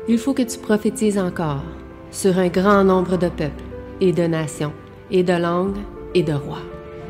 Il faut que tu prophétises encore sur un grand nombre de peuples et de nations et de langues et de rois.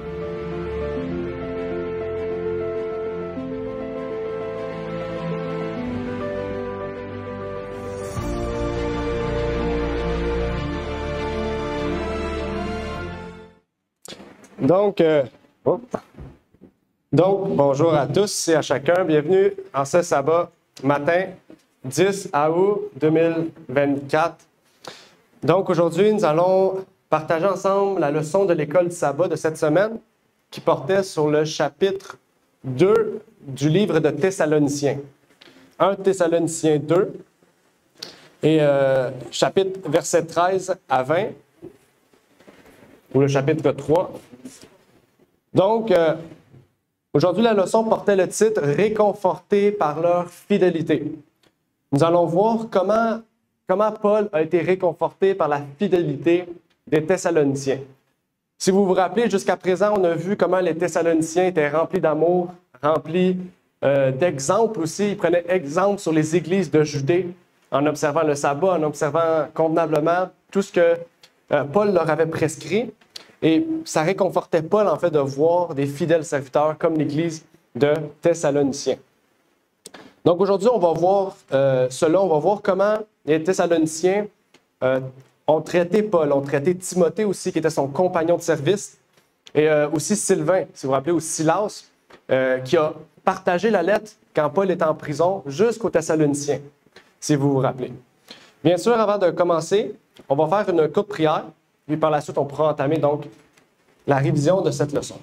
Donc, bonjour à tous et à chacun. Bienvenue en ce sabbat matin, 10 août 2024. Donc, aujourd'hui, nous allons partager ensemble la leçon de l'école du sabbat de cette semaine qui portait sur le chapitre 2 du livre de Thessaloniciens. 1 Thessaloniciens 2 et chapitre verset 13 à 20, ou le chapitre 3. Donc, aujourd'hui, la leçon portait le titre « Réconfortés par leur fidélité ». Nous allons voir comment Paul a été réconforté par la fidélité des Thessaloniciens. Si vous vous rappelez, jusqu'à présent, on a vu comment les Thessaloniciens étaient remplis d'amour, remplis d'exemples aussi. Ils prenaient exemple sur les églises de Judée en observant le sabbat, en observant convenablement tout ce que Paul leur avait prescrit. Et ça réconfortait Paul, en fait, de voir des fidèles serviteurs comme l'Église de Thessaloniciens. Donc aujourd'hui, on va voir on va voir comment les Thessaloniciens ont traité Paul, ont traité Timothée aussi, qui était son compagnon de service, et aussi Sylvain, si vous vous rappelez, ou Silas, qui a partagé la lettre quand Paul était en prison jusqu'aux Thessaloniciens, si vous vous rappelez. Bien sûr, avant de commencer, on va faire une courte prière. Puis par la suite, on pourra entamer donc la révision de cette leçon.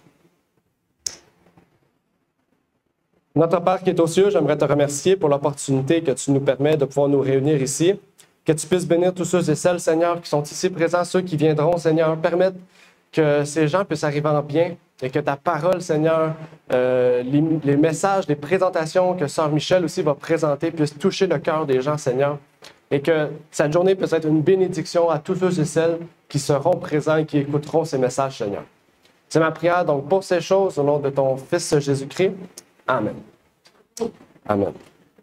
Notre Père qui est aux cieux, j'aimerais te remercier pour l'opportunité que tu nous permets de pouvoir nous réunir ici. Que tu puisses bénir tous ceux et celles, Seigneur, qui sont ici présents, ceux qui viendront, Seigneur. Permettre que ces gens puissent arriver en bien et que ta parole, Seigneur, les messages, les présentations que Sœur Michel aussi va présenter puissent toucher le cœur des gens, Seigneur. Et que cette journée puisse être une bénédiction à tous ceux et celles qui seront présents et qui écouteront ces messages, Seigneur. C'est ma prière donc pour ces choses au nom de ton Fils Jésus-Christ. Amen. Amen.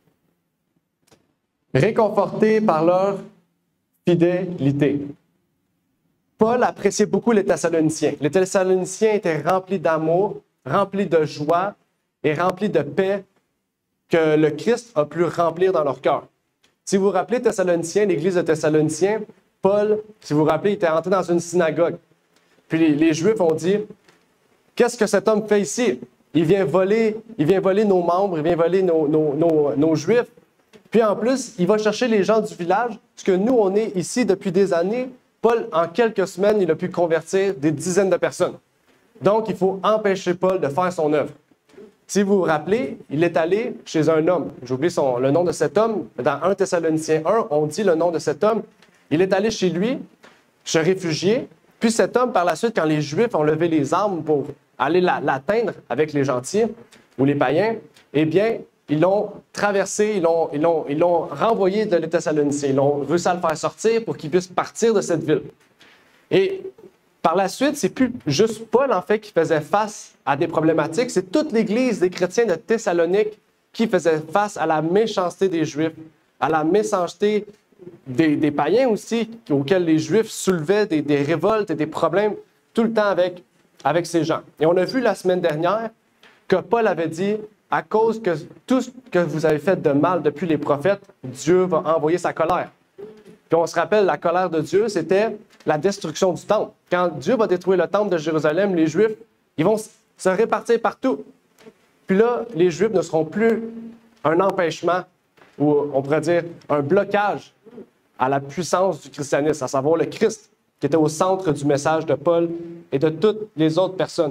Réconfortés par leur fidélité. Paul appréciait beaucoup les Thessaloniciens. Les Thessaloniciens étaient remplis d'amour, remplis de joie et remplis de paix que le Christ a pu remplir dans leur cœur. Si vous vous rappelez Thessaloniciens, l'église de Thessaloniciens, Paul, si vous vous rappelez, il était entré dans une synagogue. Puis les Juifs ont dit, « Qu'est-ce que cet homme fait ici? Il vient voler nos membres, il vient voler nos Juifs. Puis en plus, il va chercher les gens du village, parce que nous, on est ici depuis des années. Paul, en quelques semaines, il a pu convertir des dizaines de personnes. Donc, il faut empêcher Paul de faire son œuvre. Si vous vous rappelez, il est allé chez un homme. J'oublie le nom de cet homme. Dans 1 Thessaloniciens 1, on dit le nom de cet homme. Il est allé chez lui, se réfugier. Puis cet homme, par la suite, quand les Juifs ont levé les armes pour aller l'atteindre avec les gentils ou les païens, eh bien, ils l'ont traversé, ils l'ont renvoyé de les Thessaloniciens. Ils ont réussi à le faire sortir pour qu'il puisse partir de cette ville. Et par la suite, c'est plus juste Paul, en fait, qui faisait face à des problématiques. C'est toute l'Église des chrétiens de Thessalonique qui faisait face à la méchanceté des Juifs, à la méchanceté des païens aussi, auxquels les Juifs soulevaient des révoltes et des problèmes tout le temps avec ces gens. Et on a vu la semaine dernière que Paul avait dit, à cause que tout ce que vous avez fait de mal depuis les prophètes, Dieu va envoyer sa colère. Puis on se rappelle, la colère de Dieu, c'était la destruction du temple. Quand Dieu va détruire le temple de Jérusalem, les Juifs, ils vont se répartir partout. Puis là, les Juifs ne seront plus un empêchement, ou on pourrait dire un blocage à la puissance du christianisme, à savoir le Christ, qui était au centre du message de Paul et de toutes les autres personnes.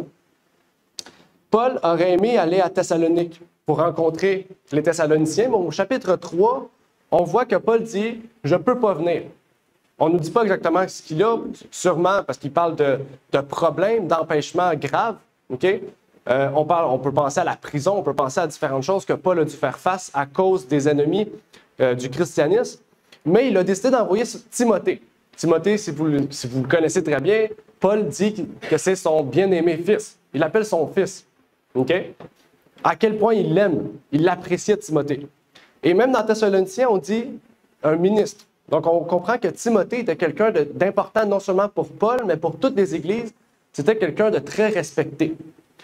Paul aurait aimé aller à Thessalonique pour rencontrer les Thessaloniciens, mais au chapitre 3, on voit que Paul dit « Je ne peux pas venir ». On ne nous dit pas exactement ce qu'il a, sûrement parce qu'il parle de problèmes, d'empêchements graves. Okay? On peut penser à la prison, on peut penser à différentes choses que Paul a dû faire face à cause des ennemis du christianisme. Mais il a décidé d'envoyer Timothée. Timothée, si vous le connaissez très bien, Paul dit que c'est son bien-aimé fils. Il l'appelle son fils. Okay? À quel point il l'aime, il l'appréciait Timothée. Et même dans Thessaloniciens, on dit un ministre. Donc, on comprend que Timothée était quelqu'un d'important non seulement pour Paul, mais pour toutes les églises. C'était quelqu'un de très respecté.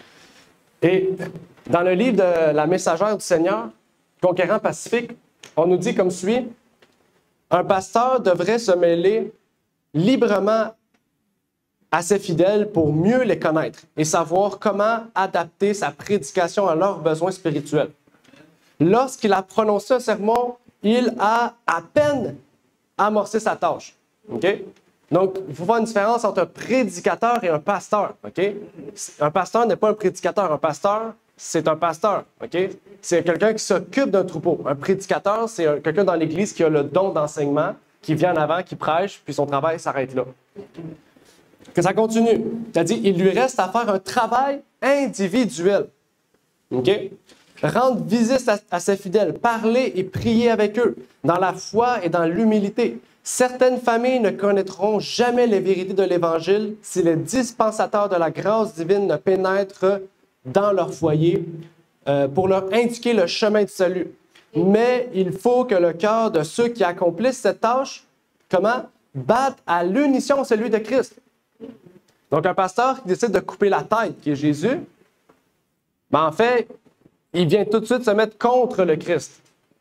Et dans le livre de La Messagère du Seigneur, Conquérant Pacifique, on nous dit comme suit: un pasteur devrait se mêler librement à ses fidèles pour mieux les connaître et savoir comment adapter sa prédication à leurs besoins spirituels. Lorsqu'il a prononcé un sermon, il a à peine amorcé sa tâche. OK? Donc, il faut faire une différence entre un prédicateur et un pasteur. OK? Un pasteur n'est pas un prédicateur. Un pasteur, c'est un pasteur. OK? C'est quelqu'un qui s'occupe d'un troupeau. Un prédicateur, c'est quelqu'un dans l'Église qui a le don d'enseignement, qui vient en avant, qui prêche, puis son travail s'arrête là. Que ça continue. C'est-à-dire, il lui reste à faire un travail individuel. OK? Rendre visite à ses fidèles, parler et prier avec eux, dans la foi et dans l'humilité. Certaines familles ne connaîtront jamais les vérités de l'Évangile si les dispensateurs de la grâce divine ne pénètrent dans leur foyer pour leur indiquer le chemin du salut. Mais il faut que le cœur de ceux qui accomplissent cette tâche, comment? Batte à l'unisson celui de Christ. Donc, un pasteur qui décide de couper la tête, qui est Jésus, ben en fait, il vient tout de suite se mettre contre le Christ.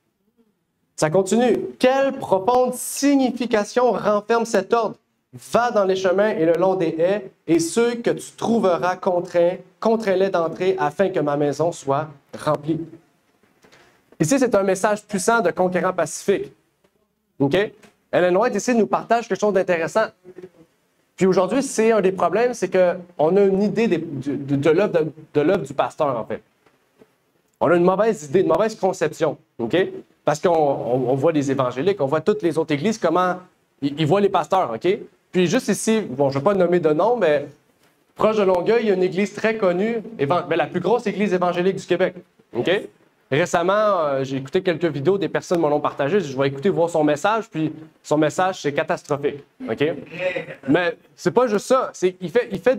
Ça continue. Quelle profonde signification renferme cet ordre? Va dans les chemins et le long des haies, et ceux que tu trouveras contrains-les d'entrer afin que ma maison soit remplie. Ici, c'est un message puissant de Conquérant Pacifique. OK? Ellen White, ici, nous partage quelque chose d'intéressant. Puis aujourd'hui, c'est un des problèmes, c'est qu'on a une idée de l'œuvre du pasteur, en fait. On a une mauvaise idée, une mauvaise conception. OK? Parce qu'on voit les évangéliques, on voit toutes les autres églises, comment ils voient les pasteurs. OK? Puis juste ici, bon, je ne vais pas nommer de nom, mais proche de Longueuil, il y a une église très connue, la plus grosse église évangélique du Québec. OK? Récemment, j'ai écouté quelques vidéos, des personnes m'en ont partagé. Je vais écouter, voir son message, puis son message, c'est catastrophique. OK? Mais c'est pas juste ça. Il fait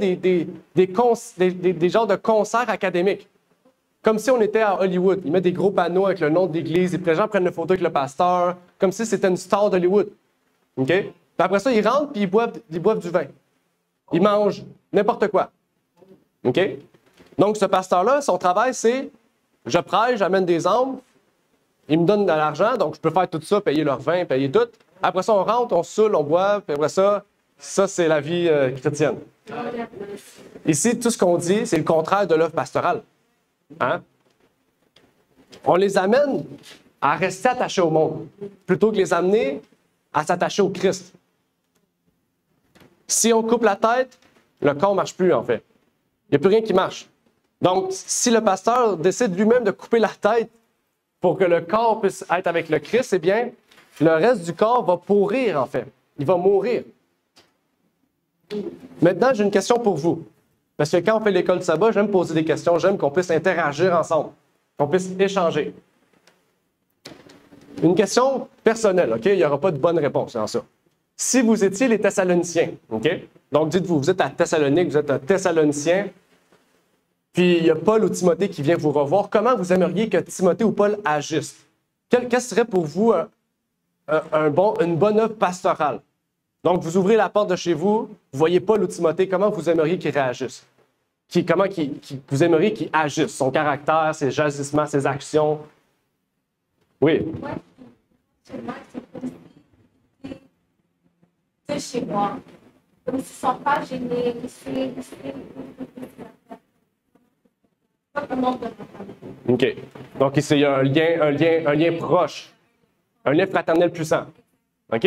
des genres de concerts académiques. Comme si on était à Hollywood. Il met des gros panneaux avec le nom de l'église. Les gens prennent une photo avec le pasteur, comme si c'était une star d'Hollywood. OK? Puis après ça, ils rentrent, puis ils boivent du vin. Ils mangent n'importe quoi. OK? Donc, ce pasteur-là, son travail, c'est: je prêche, j'amène des âmes, ils me donnent de l'argent, donc je peux faire tout ça, payer leur vin, payer tout. Après ça, on rentre, on se saoule, on boit, puis après ça, c'est la vie chrétienne. Ici, tout ce qu'on dit, c'est le contraire de l'œuvre pastorale. Hein? On les amène à rester attachés au monde, plutôt que les amener à s'attacher au Christ. Si on coupe la tête, le corps ne marche plus, en fait. Il n'y a plus rien qui marche. Donc, si le pasteur décide lui-même de couper la tête pour que le corps puisse être avec le Christ, eh bien, le reste du corps va pourrir, en fait. Il va mourir. Maintenant, j'ai une question pour vous. Parce que quand on fait l'école de sabbat, j'aime poser des questions, j'aime qu'on puisse interagir ensemble, qu'on puisse échanger. Une question personnelle, OK? Il n'y aura pas de bonne réponse dans ça. Si vous étiez les Thessaloniciens, OK? Donc, dites-vous, vous êtes à Thessalonique, vous êtes un Thessalonicien, puis il y a Paul ou Timothée qui vient vous revoir. Comment vous aimeriez que Timothée ou Paul agissent? Quelle serait pour vous une bonne œuvre pastorale? Donc, vous ouvrez la porte de chez vous, vous voyez Paul ou Timothée, comment vous aimeriez qu'ils réagissent? Comment vous aimeriez qu'ils agissent? Son caractère, ses agissements, ses actions? Oui. C'est chez moi. Ils ne se sont pas gênés. OK. Donc, ici, il y a un lien proche. Un lien fraternel puissant. OK.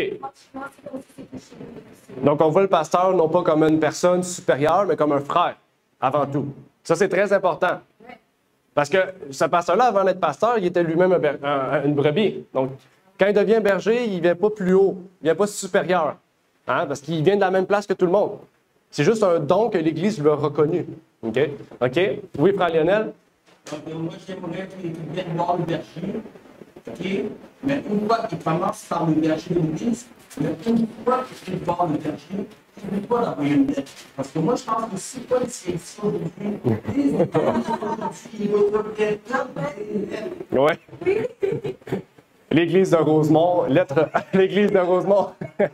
Donc, on voit le pasteur non pas comme une personne supérieure, mais comme un frère, avant tout. Ça, c'est très important. Parce que ce pasteur-là, avant d'être pasteur, il était lui-même une brebis. Donc, quand il devient berger, il ne vient pas plus haut, il ne vient pas supérieur. Hein? Parce qu'il vient de la même place que tout le monde. C'est juste un don que l'Église lui a reconnu. OK? OK? Oui, frère Lionel? Donc, moi, j'aimerais qu'il vienne voir le berger. OK? Mais une fois qu'il commence par le berger de l'Église, mais une fois qu'il vient voir le berger, je ne veux pas l'envoyer une lettre. Parce que moi, je pense que si Paul s'est dit aujourd'hui, il va faire Oui. L'Église de Rosemont, lettre à l'Église de Rosemont.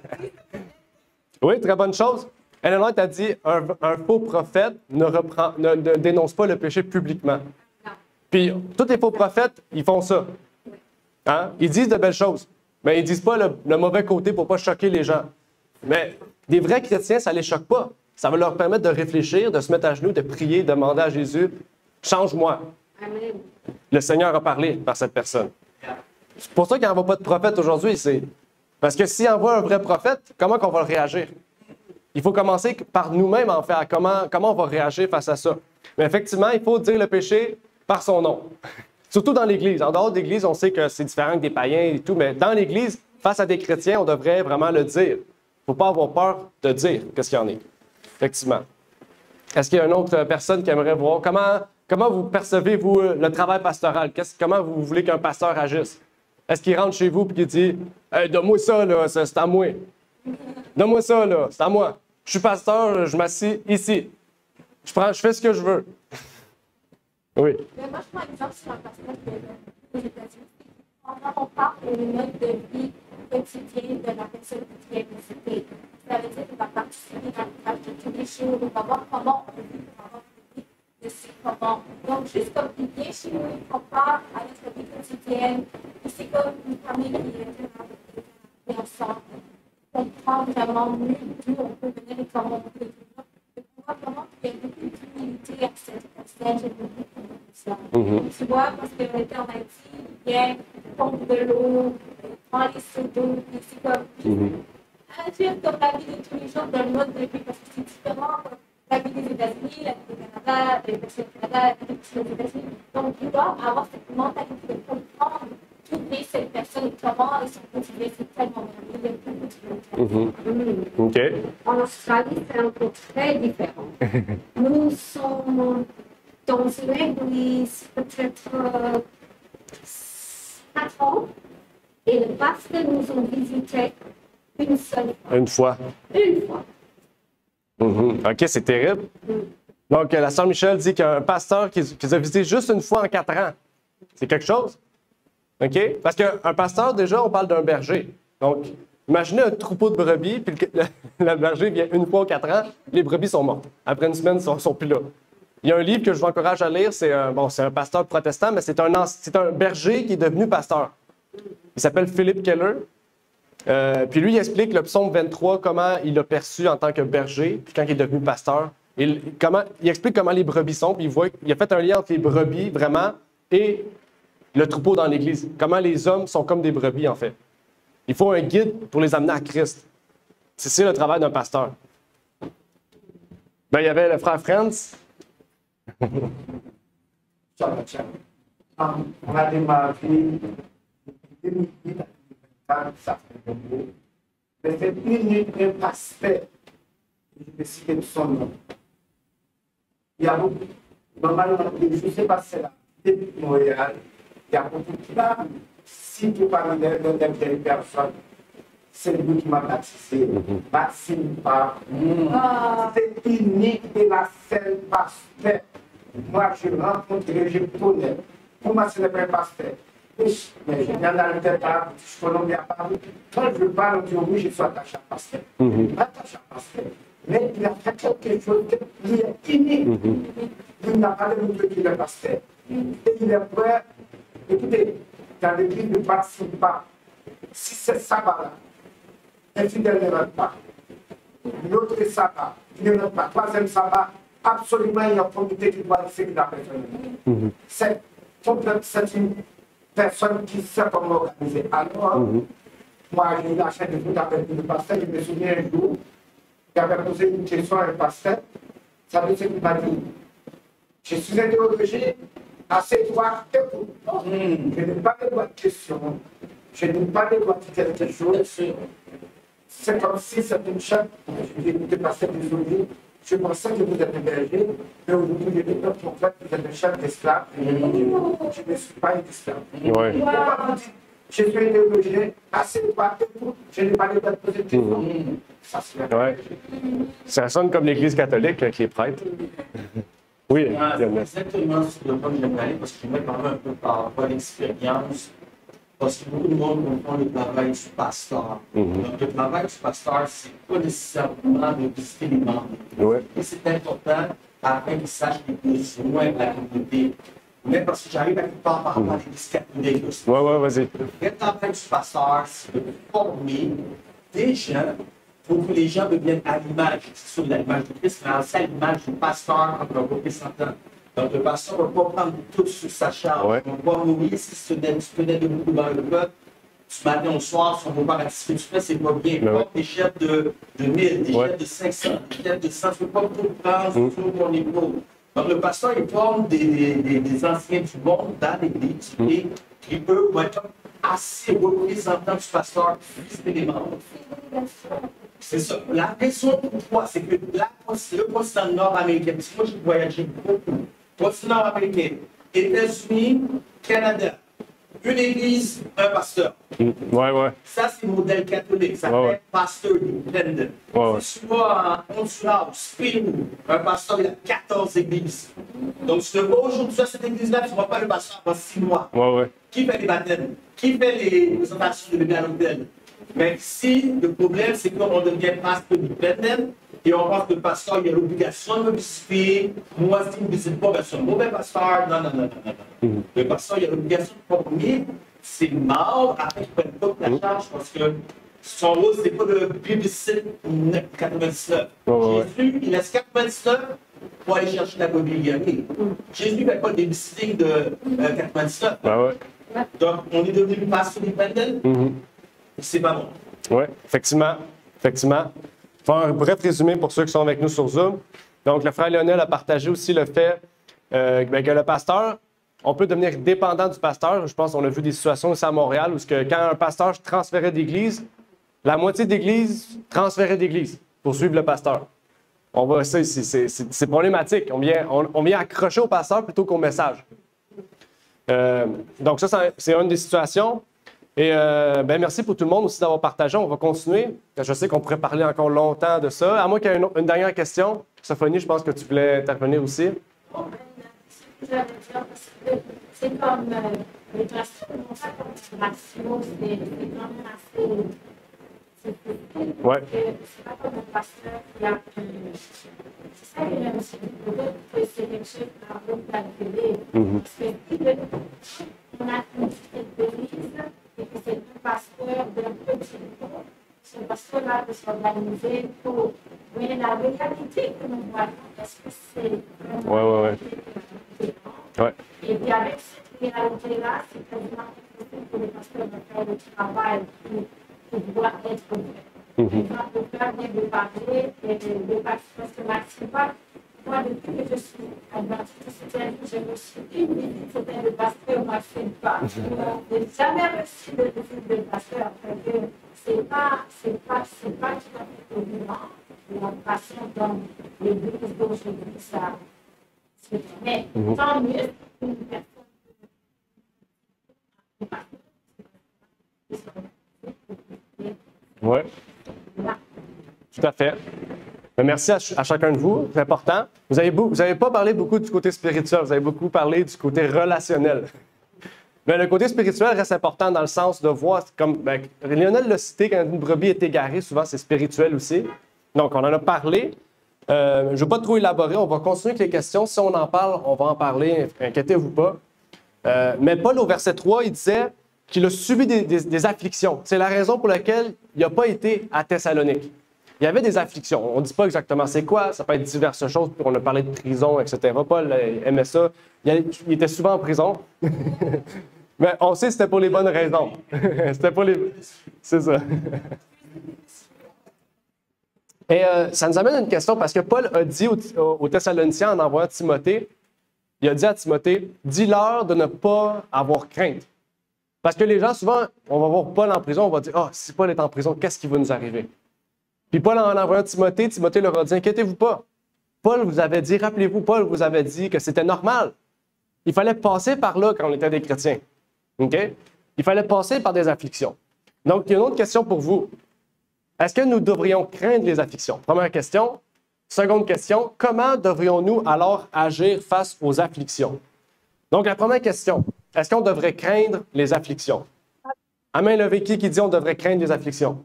Oui, très bonne chose. Ellen White a dit un faux prophète ne dénonce pas le péché publiquement. Puis, tous les faux prophètes, ils font ça. Hein? Ils disent de belles choses, mais ils disent pas le mauvais côté pour pas choquer les gens. Mais des vrais chrétiens, ça les choque pas. Ça va leur permettre de réfléchir, de se mettre à genoux, de prier, de demander à Jésus, « Change-moi. » Le Seigneur a parlé par cette personne. C'est pour ça qu'il n'envoie pas de prophète aujourd'hui. Parce que s'il envoie un vrai prophète, comment on va réagir? Il faut commencer par nous-mêmes, en fait, à comment on va réagir face à ça. Mais effectivement, il faut dire le péché par son nom. Surtout dans l'Église. En dehors de l'Église, on sait que c'est différent que des païens et tout, mais dans l'Église, face à des chrétiens, on devrait vraiment le dire. Il ne faut pas avoir peur de dire qu'est-ce qu'il y en est. Effectivement. Est-ce qu'il y a une autre personne qui aimerait voir? Comment vous percevez-vous le travail pastoral? Comment vous voulez qu'un pasteur agisse? Est-ce qu'il rentre chez vous et qu'il dit « Hey, donne-moi ça, là, c'est à moi. Donne-moi ça, là, c'est à moi. Je suis pasteur, je m'assieds ici. Je fais ce que je veux. » Oui. Moi, je prends exemple sur un pasteur aux États-Unis. On parle du mode de vie quotidien de la personne qui vient visiter. Ça veut dire qu'il va participer dans le travail de tous les jours. On va voir comment on vit, on va voir une vie de ses comment. Donc, juste comme il vient chez nous, il compare à notre vie quotidienne. Et c'est comme une famille qui est ensemble. On comprend vraiment mieux d'où on peut venir et comment on peut vivre. Et on voit vraiment qu'il y a beaucoup d'humilité à cette personne. Tu vois, parce qu'on était en Haïti, il vient, pompe de l'eau, prend les seaux d'eau, et c'est comme agir comme la vie de tous les jours dans le mode de vie, parce que c'est différent la vie des États-Unis, la vie du Canada, des personnes du Canada, la vie des États-Unis. Donc, il doit avoir cette mentalité de comprendre qui est cette personne et comment ils sont cultivés. C'est tellement merveilleux. OK. En Australie, c'est encore très différent. Nous sommes dans une église peut-être 4 ans et le pasteur nous a visité une seule fois. Une fois. Une fois. OK, c'est terrible. Donc, la sœur Michel dit qu'un pasteur qui les a visités juste une fois en 4 ans, c'est quelque chose. OK? Parce qu'un pasteur, déjà, on parle d'un berger. Donc, imaginez un troupeau de brebis, puis le berger vient une fois en 4 ans, les brebis sont mortes. Après une semaine, ils ne sont plus là. Il y a un livre que je vous encourage à lire, c'est un pasteur protestant, mais c'est un berger qui est devenu pasteur. Il s'appelle Philip Keller. Puis lui, il explique le psaume 23, comment il l'a perçu en tant que berger, puis quand il est devenu pasteur. Il explique comment les brebis sont, puis il a fait un lien entre les brebis, vraiment, et le troupeau dans l'Église. Comment les hommes sont comme des brebis, en fait. Il faut un guide pour les amener à Christ. C'est ça le travail d'un pasteur. Il y avait le frère Franz. On a démarré depuis 2008 à 2024, ça fait beaucoup. Mais c'est unique un pasteur, je vais citer son nom. Il y a beaucoup, normalement, je ne sais pas si c'est là, depuis Montréal, il y a beaucoup de femmes, si tu parles de personnes, c'est lui qui m'a baptisé, Maxime Parr. C'est unique et la seule pasteur. Moi, je rencontre, je connais. Pour moi, c'est le vrai pasteur. Mais je viens dans le départ, je connais bien parler. Quand je parle, on dit oui, je suis attaché à pasteur. Attaché à pasteur. Mais il a fait quelque chose qui est unique. Il n'a pas le monde qui est pasteur. Et il est prêt. Écoutez, dans l'église ne participe pas. Si c'est sabbat, un fidèle ne rentre pas. L'autre sabbat, il ne rentre pas. Troisième sabbat, absolument, il y a un comité qui doit essayer la personne. C'est une personne qui sait comment organiser. Alors, moi, j'ai eu la chaîne de tout avec le pasteur. Je me souviens un jour, j'avais posé une question à un pasteur. Ça veut dire qu'il m'a dit, je suis interrogé, assieds-toi, écoute. Je n'ai pas le droit de question. Je n'ai pas le droit de dire quelque chose. C'est comme si c'était une chaîne. Je lui ai dit, pasteur, désolé. Je pensais que vous êtes berger, mais aujourd'hui, je vais dire qu'en fait, vous êtes un chef d'esclave. Je ne suis pas un esclave. Ouais. Pourquoi vous dites, je suis interrogé, assieds-toi, écoute, je n'ai pas le droit de poser de questions. Ça, c'est Ouais. Ça sonne comme l'Église catholique avec les prêtres. Oui, C'est exactement ce que je vais parler, parce que je vais parler un peu par rapport à l'expérience Parce que beaucoup de monde comprend le travail du pasteur. Donc, le travail du pasteur, c'est pas nécessairement de visiter les membres. Ouais. Et c'est important afin qu'ils sachent les besoins de la communauté. Mais parce que j'arrive à quelque part par rapport à l'Église catholique aussi. Ouais, vas-y. Le vrai travail du pasteur, c'est de former des gens pour que les gens deviennent à l'image, c'est sûr, l'image de Christ, mais aussi à l'image du pasteur comme un représentant. Donc, le pasteur ne va pas prendre tout sur sa charge. Ouais. On va mourir si tu tenais debout dans le peuple, du matin au soir, si on ne va pas participer, tu fais, c'est pas bien. Mais ouais. Des chefs de 1000, des Ouais. chefs de 500, des chefs de 100, tu ne peux pas tout prendre sur ton épaule. Donc, le pasteur, il forme des anciens du monde dans l'Église et qui eux vont être assez représentants du pasteur, visiter les membres. C'est ça. La raison pourquoi, c'est que le continent nord-américain, parce que moi, j'ai voyagé beaucoup, continent nord-américain, États-Unis, Canada, une église, un pasteur. Ouais. Ça, c'est le modèle catholique. Ça Ouais, s'appelle ouais. pasteur dependent. Ouais. Si tu vas en Honduras, Pérou, un pasteur, il a 14 églises. Donc, si tu ne vas pas aujourd'hui à cette église-là, tu ne vas pas le pasteur pendant 6 mois. Ouais. Qui fait les baptêmes? Qui fait les présentations de bébés à l'hôtel? Mais si le problème, c'est qu'on devient pasteur dependent et on pense que le pasteur il a l'obligation de me visiter. Moi, s'il ne me visite pas, ben, c'est un mauvais pasteur. Non. Le pasteur il a l'obligation de former ses membres afin qu'ils ne prennent pas de la charge parce que son rôle, ce n'est pas de publicité 99. Ouais. Jésus, il laisse 99 pour aller chercher la mobilier. Jésus ne fait pas des visiting de 99. Ouais. Donc, on est devenu pasteur dependent. C'est pas bon. Oui, effectivement. Faire un bref résumé pour ceux qui sont avec nous sur Zoom. Donc, le frère Lionel a partagé aussi le fait que le pasteur, on peut devenir dépendant du pasteur. Je pense qu'on a vu des situations aussi à Montréal où quand un pasteur transférait d'église, la moitié d'église transférait d'église pour suivre le pasteur. On voit ça ici, c'est problématique. On vient accrocher au pasteur plutôt qu'au message. Donc, ça, c'est une des situations. Et merci pour tout le monde aussi d'avoir partagé. On va continuer. Je sais qu'on pourrait parler encore longtemps de ça. À moins qu'il y ait une dernière question. Sophonie, je pense que tu voulais intervenir aussi. Bon, ce que j'allais dire, parce que c'est comme les pasteurs n'ont pas comme ratio, c'est quand même assez. Ouais. C'est pas comme un pasteur qui a. C'est ça que j'aime aussi. Peut-être que c'est quelque chose à calculer. Parce que on a une petite église et que c'est un pasteur d'un petit groupe. Ce pasteur-là de s'organiser pour. Mais la réalité que nous voyons, est-ce que c'est vraiment Ouais. Et puis avec cette réalité-là, c'est quasiment impossible pour les pasteurs de faire le travail qui doit être fait. Par exemple, le frère vient de parler et de parce que Maxime parle. Moi, depuis que je suis adventiste, j'ai reçu une visite, c'était le pasteur Maxime Parle. Je n'ai jamais reçu de visite de pasteur, parce que c'est pas tout à fait évident. La façon dont l'Église d'aujourd'hui, ça se fait. Mais tant mieux qu'une personne Oui. Tout à fait. Mais merci à chacun de vous, c'est important. Vous n'avez pas parlé beaucoup du côté spirituel, vous avez beaucoup parlé du côté relationnel. Mais le côté spirituel reste important dans le sens de voir, comme Lionel l'a cité, quand une brebis est égarée, souvent c'est spirituel aussi. Donc, on en a parlé. Je ne vais pas trop élaborer, on va continuer avec les questions. Si on en parle, on va en parler, inquiétez-vous pas. Mais Paul, au verset 3, il disait qu'il a subi des afflictions. C'est la raison pour laquelle il n'a pas été à Thessalonique. Il y avait des afflictions. On ne dit pas exactement c'est quoi, ça peut être diverses choses, puis on a parlé de prison, etc. Paul aimait ça. Il était souvent en prison. Mais on sait que c'était pour les bonnes raisons. C'était pour les... C'est ça. Et ça nous amène à une question, parce que Paul a dit aux Thessaloniciens, en envoyant Timothée, il a dit à Timothée, dis-leur de ne pas avoir crainte. Parce que les gens, souvent, on va voir Paul en prison, on va dire, si Paul est en prison, qu'est-ce qui va nous arriver? Puis Paul, en envoyant Timothée leur a dit, inquiétez-vous pas. Paul vous avait dit, rappelez-vous, Paul vous avait dit que c'était normal. Il fallait passer par là quand on était des chrétiens. OK? Il fallait passer par des afflictions. Donc, il y a une autre question pour vous. Est-ce que nous devrions craindre les afflictions? Première question. Seconde question, comment devrions-nous alors agir face aux afflictions? Donc, la première question, est-ce qu'on devrait craindre les afflictions? À main levée, qui dit on devrait craindre les afflictions?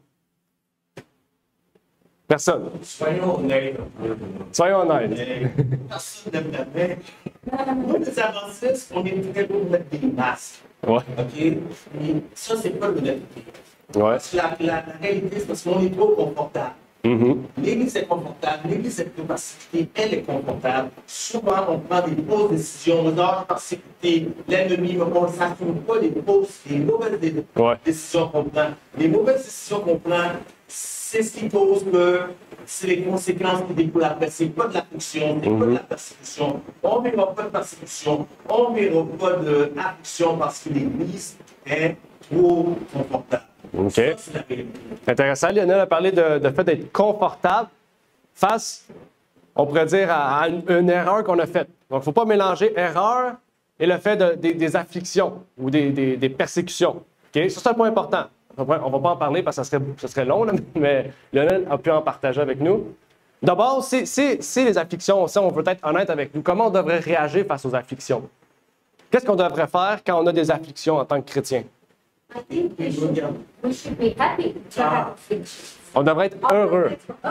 Personne. Soyons honnêtes. Soyons honnêtes. Personne n'aime la paix. Nous, les adventistes, on est très beau de mettre des masques. Ouais. OK? Et ça, c'est pas l'honnêteté. Ouais. Parce que la réalité, c'est parce qu'on est trop confortable. L'Église est confortable, l'Église est de passivité, elle est confortable. Souvent, on prend des fausses décisions, on dort par sécurité, l'ennemi, mais on ne s'assume pas des mauvaises décisions qu'on prend. Les mauvaises décisions qu'on prend, c'est ce qui cause que c'est les conséquences qui découlent après. C'est pas de la friction, c'est pas de la persécution. On ne verra pas de persécution, on ne verra pas d'affliction parce que l'Église est trop confortable. OK. Ça, c'est la vérité. Intéressant. Lionel a parlé de fait d'être confortable face, on pourrait dire, à une erreur qu'on a faite. Donc, il ne faut pas mélanger erreur et le fait des afflictions ou des persécutions. OK? Ça, c'est un point important. On ne va pas en parler parce que ça serait long, là, mais Lionel a pu en partager avec nous. D'abord, c'est les afflictions. Si on veut être honnête avec nous, comment on devrait réagir face aux afflictions? Qu'est-ce qu'on devrait faire quand on a des afflictions en tant que chrétien? I think we should be happy to have afflictions. On devrait être heureux.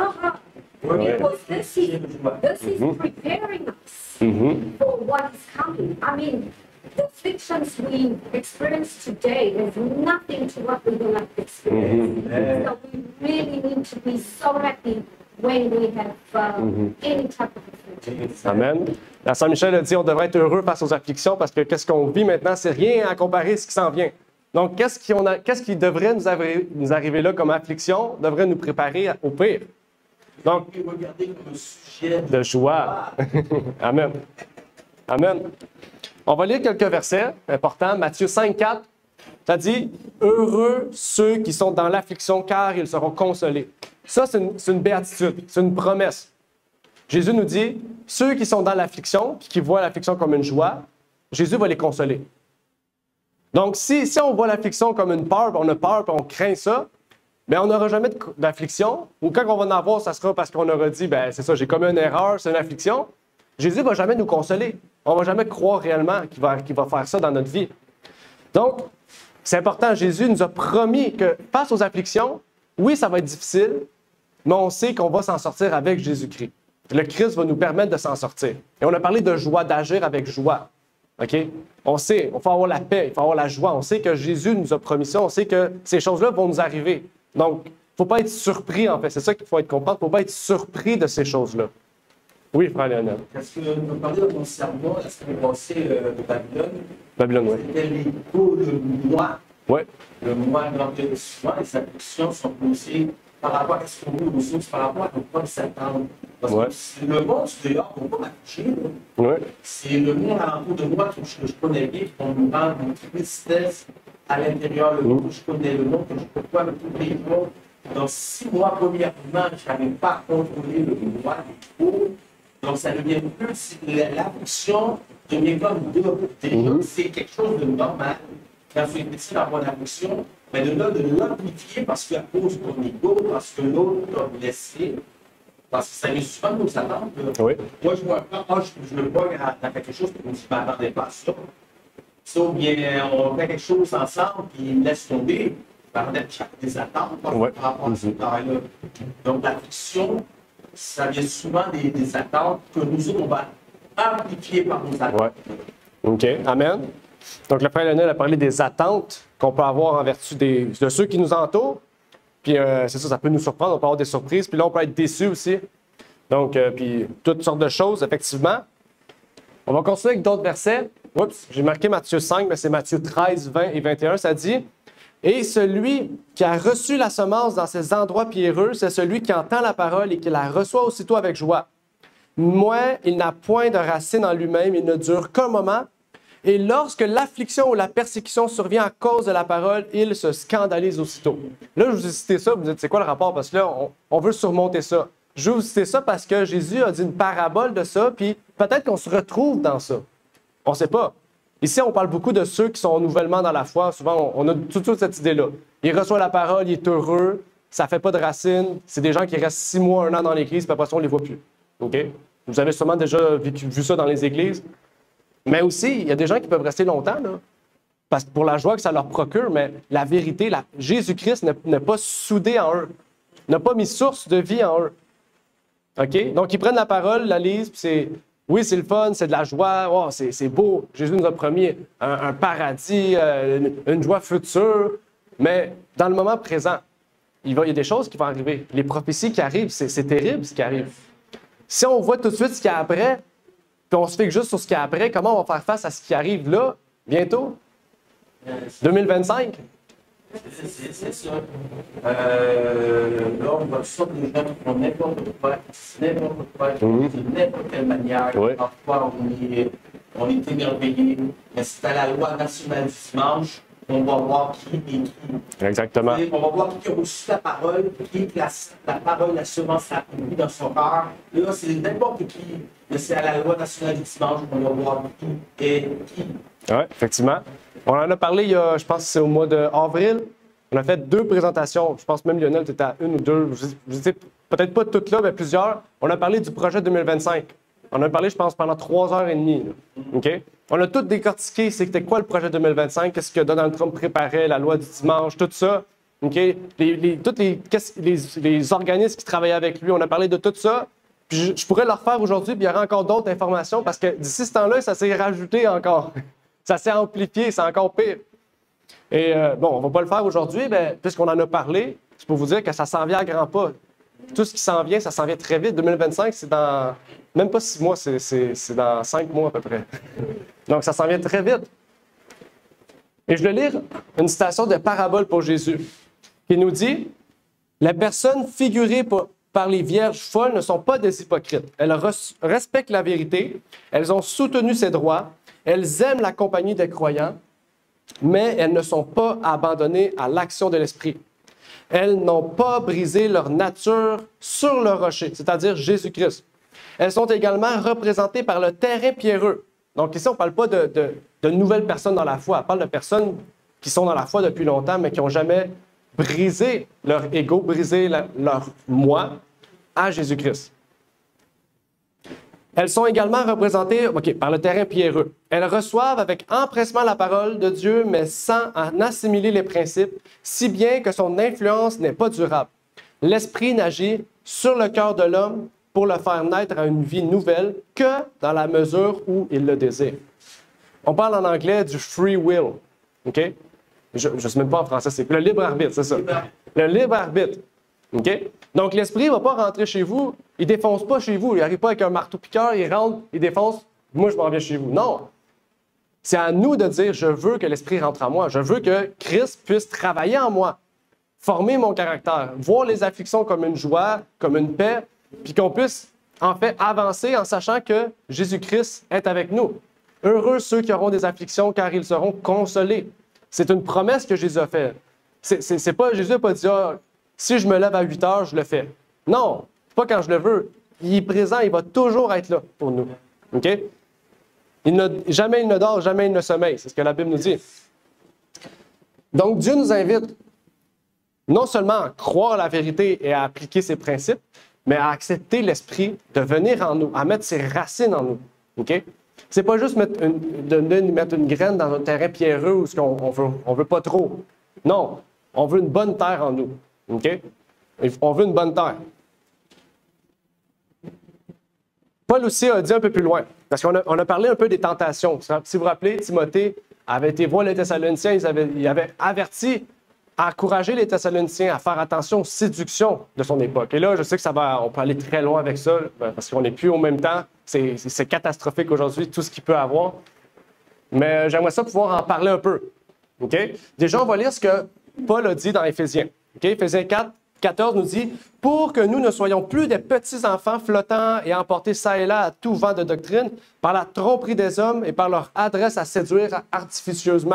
Because this is preparing us for what is coming. I mean, the afflictions we experience today is nothing to what we're going to experience. So we really need to be so happy when we have any type of affliction. Amen. La Saint-Michel a dit on devrait être heureux face aux afflictions parce que qu'est-ce qu'on vit maintenant, c'est rien à comparer à ce qui s'en vient. Donc, qu'est-ce qui devrait nous arriver là comme affliction, devrait nous préparer au pire? Donc, Regardez comme un sujet de joie. Amen. Amen. On va lire quelques versets importants. Matthieu 5,4, ça dit « Heureux ceux qui sont dans l'affliction, car ils seront consolés. » Ça, c'est une béatitude, c'est une promesse. Jésus nous dit « Ceux qui sont dans l'affliction, puis qui voient l'affliction comme une joie, Jésus va les consoler. » Donc, si on voit l'affliction comme une peur, on a peur, puis on craint ça, bien, on n'aura jamais d'affliction. Ou quand on va en avoir, ça sera parce qu'on aura dit, ben c'est ça, j'ai commis une erreur, c'est une affliction. Jésus ne va jamais nous consoler. On ne va jamais croire réellement qu'il va faire ça dans notre vie. Donc, c'est important. Jésus nous a promis que face aux afflictions, oui, ça va être difficile, mais on sait qu'on va s'en sortir avec Jésus-Christ. Le Christ va nous permettre de s'en sortir. Et on a parlé de joie, d'agir avec joie. OK? On sait, il faut avoir la paix, il faut avoir la joie. On sait que Jésus nous a promis ça. On sait que ces choses-là vont nous arriver. Donc, il ne faut pas être surpris, en fait. C'est ça qu'il faut être comprendre. Il ne faut pas être surpris de ces choses-là. Oui, frère Lionel. Parce que nous parlions de mon sermon la semaine passée de Babylone. Babylone, oui. C'était l'écho de moi. Oui. Le moi de souvent, les afflictions sont posées par rapport à ce qu'on veut aux autres, par rapport à nos propres Satan. Parce que le monde dehors ne va pas m'afficher. Oui. C'est le monde alentour de moi que je connais bien, qui va nous rendre une tristesse à l'intérieur, le monde que je connais, le monde que je côtoie le tous les jours. Donc, si moi, premièrement, je n'arrive pas à contrôler le moi, donc ça devient plus, l'affliction devient comme double. Déjà, c'est quelque chose de normal. Quand tu es petit d'avoir l'affliction, mais de là, de l'amplifier parce qu'à cause de ton ego, parce que l'autre t'a blessé, parce que ça vient souvent de nos attentes. Oui. Moi, je vois pas, je me vois dans quelque chose que je ne m'attendais pas à ça. Ça, ou bien, on fait quelque chose ensemble, puis il me laisse tomber. Je m'attendais à des attentes par rapport à ce travail-là. Donc, l'affliction, ça vient souvent des attentes que nous autres, on va amplifier par nos attentes. Oui. OK. Amen. Donc, le frère Lionel a parlé des attentes qu'on peut avoir en vertu de ceux qui nous entourent. Puis, c'est ça, ça peut nous surprendre. On peut avoir des surprises. Puis là, on peut être déçu aussi. Donc, puis toutes sortes de choses, effectivement. On va continuer avec d'autres versets. Oups, j'ai marqué Matthieu 5, mais c'est Matthieu 13, 20 et 21. Ça dit « Et celui qui a reçu la semence dans ces endroits pierreux, c'est celui qui entend la parole et qui la reçoit aussitôt avec joie. Moins, il n'a point de racine en lui-même, il ne dure qu'un moment. Et lorsque l'affliction ou la persécution survient à cause de la parole, il se scandalise aussitôt. » Là, je vous ai cité ça, vous me dites, c'est quoi le rapport? Parce que là, on veut surmonter ça. Je vais vous citer ça parce que Jésus a dit une parabole de ça, puis peut-être qu'on se retrouve dans ça. On ne sait pas. Ici, on parle beaucoup de ceux qui sont nouvellement dans la foi. Souvent, on a toute cette idée-là. Il reçoit la parole, il est heureux, ça ne fait pas de racines. C'est des gens qui restent 6 mois, 1 an dans l'Église, puis après ça, on ne les voit plus. OK? Vous avez sûrement déjà vu ça dans les églises. Mais aussi, il y a des gens qui peuvent rester longtemps, là. pour la joie que ça leur procure, mais la vérité, Jésus-Christ n'est pas soudé en eux, n'a pas mis source de vie en eux. OK? Donc, ils prennent la parole, la lisent, puis oui, c'est le fun, c'est de la joie, oh, c'est beau. Jésus nous a promis un paradis, une joie future, mais dans le moment présent, il y a des choses qui vont arriver. Les prophéties qui arrivent, c'est terrible ce qui arrive. Si on voit tout de suite ce qu'il y a après, puis on se fixe juste sur ce qu'il y a après, comment on va faire face à ce qui arrive là, bientôt? 2025? C'est ça. Là, on va sortir des gens qui font n'importe quoi, de n'importe quelle manière. Oui. Parfois, on est émerveillé, mais c'est à la loi nationale du dimanche. On va voir qui est qui. Exactement. On va voir qui a reçu la parole, qui la parole, la semence a pris dans son cœur. Là, c'est n'importe qui, mais c'est à la loi nationale du dimanche qu'on va voir qui est qui. Oui, effectivement. On en a parlé, je pense que c'est au mois d'avril. On a fait 2 présentations. Je pense même, Lionel, tu étais à 1 ou 2. Je sais peut-être pas toutes là, mais plusieurs. On a parlé du projet 2025. On a parlé, je pense, pendant 3h30. OK? On a tout décortiqué. C'était quoi le projet 2025? Qu'est-ce que Donald Trump préparait? La loi du dimanche, tout ça. OK? Tous les organismes qui travaillaient avec lui. On a parlé de tout ça. Puis je pourrais le refaire aujourd'hui, puis il y aura encore d'autres informations parce que d'ici ce temps-là, ça s'est rajouté encore. Ça s'est amplifié, c'est encore pire. Et bon, on ne va pas le faire aujourd'hui, mais puisqu'on en a parlé, c'est pour vous dire que ça s'en vient à grands pas. Tout ce qui s'en vient, ça s'en vient très vite. 2025, c'est dans même pas 6 mois, c'est dans 5 mois à peu près. Donc, ça s'en vient très vite. Et je vais lire une citation de Parabole pour Jésus qui nous dit « Les personnes figurées par les vierges folles ne sont pas des hypocrites. Elles respectent la vérité, elles ont soutenu ses droits, elles aiment la compagnie des croyants, mais elles ne sont pas abandonnées à l'action de l'Esprit. Elles n'ont pas brisé leur nature sur le rocher, c'est-à-dire Jésus-Christ. Elles sont également représentées par le terrain pierreux. Donc ici, on ne parle pas de nouvelles personnes dans la foi, on parle de personnes qui sont dans la foi depuis longtemps, mais qui n'ont jamais brisé leur ego, brisé leur moi à Jésus-Christ. Elles sont également représentées par le terrain pierreux. Elles reçoivent avec empressement la parole de Dieu, mais sans en assimiler les principes, si bien que son influence n'est pas durable. L'Esprit n'agit sur le cœur de l'homme pour le faire naître à une vie nouvelle que dans la mesure où il le désire. On parle en anglais du free will. OK? Je ne sais même pas en français, c'est le libre arbitre, c'est ça. Le libre arbitre. OK? Donc, l'Esprit ne va pas rentrer chez vous, il ne défonce pas chez vous, il n'arrive pas avec un marteau-piqueur, il rentre, il défonce, moi je m'en viens chez vous. Non! C'est à nous de dire, je veux que l'Esprit rentre en moi, je veux que Christ puisse travailler en moi, former mon caractère, voir les afflictions comme une joie, comme une paix, puis qu'on puisse en fait avancer en sachant que Jésus-Christ est avec nous. Heureux ceux qui auront des afflictions car ils seront consolés. C'est une promesse que Jésus a faite. Jésus n'a pas dit, si je me lève à 8 heures, je le fais. Non, pas quand je le veux. Il est présent, il va toujours être là pour nous. OK? Jamais il ne dort, jamais il ne sommeille. C'est ce que la Bible nous dit. Donc, Dieu nous invite non seulement à croire la vérité et à appliquer ses principes, mais à accepter l'Esprit de venir en nous, à mettre ses racines en nous. OK? C'est pas juste mettre une graine dans un terrain pierreux où on veut pas trop. Non, on veut une bonne terre en nous. OK? On veut une bonne terre. Paul aussi a dit un peu plus loin, parce qu'on a parlé un peu des tentations. Si vous vous rappelez, Timothée avait été voir les Thessaloniciens, il avait averti à encourager les Thessaloniciens à faire attention aux séductions de son époque. Et là, je sais que on peut aller très loin avec ça, parce qu'on n'est plus au même temps. C'est catastrophique aujourd'hui, tout ce qu'il peut avoir. Mais j'aimerais ça pouvoir en parler un peu. OK? Déjà, on va lire ce que Paul a dit dans Éphésiens. OK? Éphésiens 4, 14 nous dit « Pour que nous ne soyons plus des petits-enfants flottants et emportés çà et là à tout vent de doctrine, par la tromperie des hommes et par leur adresse à séduire artificieusement. »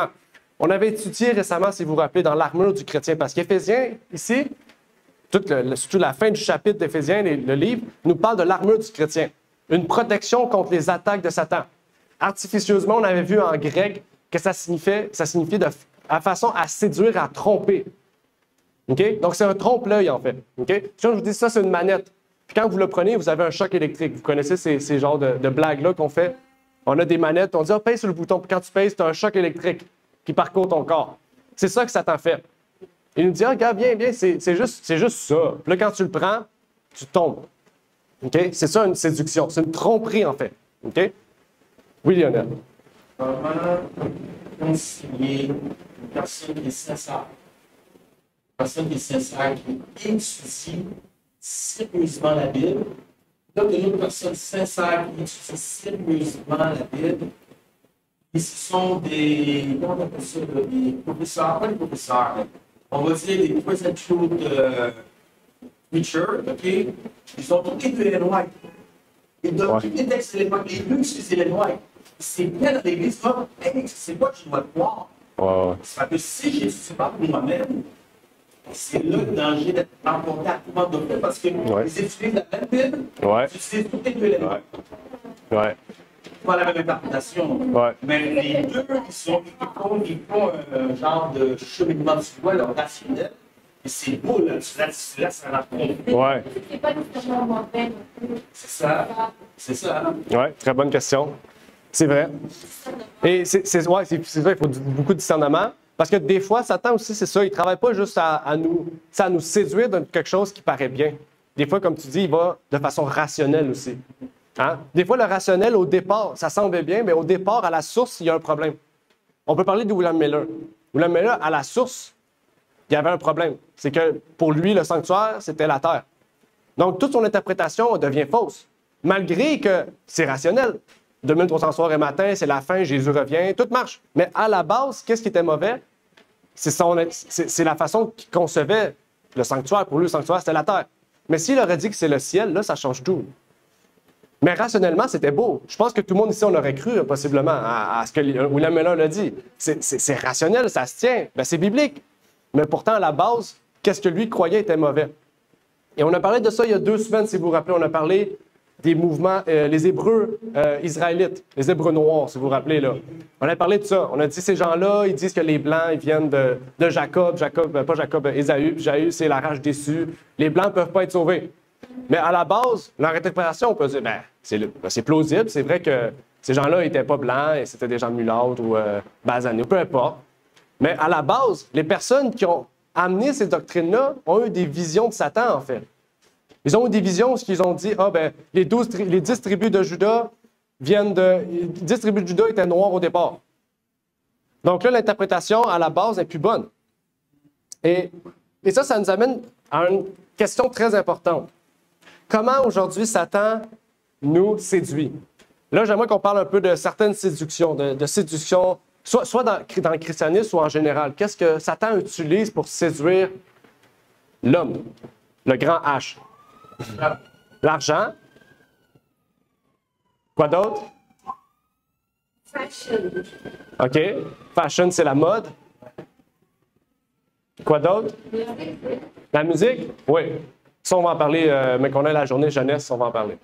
On avait étudié récemment, si vous vous rappelez, dans l'armure du chrétien, parce qu'Éphésiens, ici, surtout la fin du chapitre d'Éphésiens, le livre, nous parle de l'armure du chrétien, une protection contre les attaques de Satan. Artificieusement, on avait vu en grec que ça signifiait à façon à séduire, à tromper. Okay? Donc, c'est un trompe-l'œil, en fait. Okay? Si je vous dis ça, c'est une manette. Puis quand vous le prenez, vous avez un choc électrique. Vous connaissez ces genres de blagues-là qu'on fait. On a des manettes, on dit « pèse sur le bouton », puis quand tu pèses, tu as un choc électrique. qui parcourt ton corps. C'est ça que Satan fait. Il nous dit, ah, regarde, viens, c'est juste ça. Puis là, quand tu le prends, tu tombes. OK? C'est ça une séduction. C'est une tromperie, en fait. OK? Oui, Lionel. Comment concilier une personne qui est sincère? Une personne qui est sincère, qui étudie sérieusement la Bible. Donc, une autre personne sincère qui étudie sérieusement la Bible. Et ce sont des, comment on appelle ça, des professeurs, pas des professeurs, mais on va dire des present truth preachers, OK? Ils ont tous les Ellen White. Ils donnent tous les textes Ellen White. Les deux utilisent Ellen White. C'est bien dans l'église, là, hey, c'est quoi que je dois croire? C'est parce que si je ne suis pas pour moi-même, c'est là le danger d'être en contact tout le monde parce que ils utilisent la même Bible, ils utilisent toutes les deux Ellen White. Pas la même interprétation. Mais les deux, ils font un genre de cheminement du doigt, leur rationnel. Et c'est beau, là, là ça raconte. C'est pas nécessairement mauvais. C'est ça. C'est ça. Oui, très bonne question. C'est vrai. Et c'est vrai, il faut beaucoup de discernement. Parce que des fois, Satan aussi, c'est ça, il ne travaille pas juste à nous séduire de quelque chose qui paraît bien. Des fois, comme tu dis, il va de façon rationnelle aussi. Hein? Des fois, le rationnel, au départ, ça semble bien, mais au départ, à la source, il y a un problème. On peut parler de William Miller. William Miller, à la source, il y avait un problème. C'est que pour lui, le sanctuaire, c'était la terre. Donc, toute son interprétation devient fausse, malgré que c'est rationnel. 2300 soirs et matin, c'est la fin, Jésus revient, tout marche. Mais à la base, qu'est-ce qui était mauvais? C'est la façon qu'il concevait le sanctuaire. Pour lui, le sanctuaire, c'était la terre. Mais s'il aurait dit que c'est le ciel, là, ça change tout. Mais rationnellement, c'était beau. Je pense que tout le monde ici, on aurait cru possiblement à ce que William Miller l'a dit. C'est rationnel, ça se tient. Ben, c'est biblique. Mais pourtant, à la base, qu'est-ce que lui croyait était mauvais? Et on a parlé de ça il y a 2 semaines, si vous vous rappelez. On a parlé des mouvements, les Hébreux israélites, les Hébreux noirs, si vous vous rappelez. Là. On a parlé de ça. On a dit ces gens-là, ils disent que les Blancs, ils viennent de Jacob. Ésaü. Puis Ésaü, c'est la rage déçue. Les Blancs ne peuvent pas être sauvés. Mais à la base, leur interprétation, on peut dire, c'est plausible. C'est vrai que ces gens-là n'étaient pas blancs et c'était des gens mulâtres ou basanés, peu importe. Mais à la base, les personnes qui ont amené ces doctrines-là ont eu des visions de Satan, en fait. Ils ont eu des visions où ils ont dit, les 10 tribus de Juda viennent de... Les 10 tribus de Juda étaient noirs au départ. Donc là, l'interprétation, à la base, est plus bonne. Et ça nous amène à une question très importante. Comment aujourd'hui Satan nous séduit? Là, j'aimerais qu'on parle un peu de certaines séductions, de séduction, soit dans le christianisme ou en général. Qu'est-ce que Satan utilise pour séduire l'homme? Le grand H. L'argent. Quoi d'autre? Fashion. OK. Fashion, c'est la mode. Quoi d'autre? La musique? Oui. Ça, on va en parler, mais qu'on ait la journée jeunesse, on va en parler.